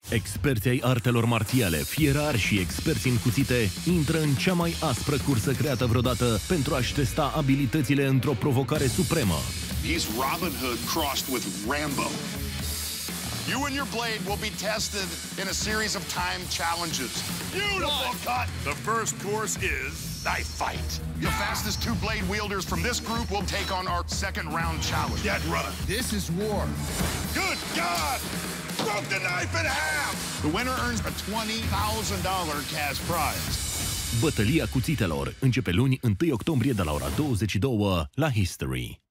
Experții ai artelor marțiale, fierari și experți în cuțite intră în cea mai aspră cursă creată vreodată pentru a-și testa abilitățile într-o provocare supremă. He's Robin Hood crossed with Rambo. You and your blade will be tested in a series of time challenges. Beautiful cut! The first course is knife fight. The fastest two blade wielders from this group will take on our second round challenge. Dead run. This is war. Good God! Broke the knife in half! The winner earns a $20,000 cash prize. Bătălia cuțitelor începe luni 1 octombrie de la ora 22 la History.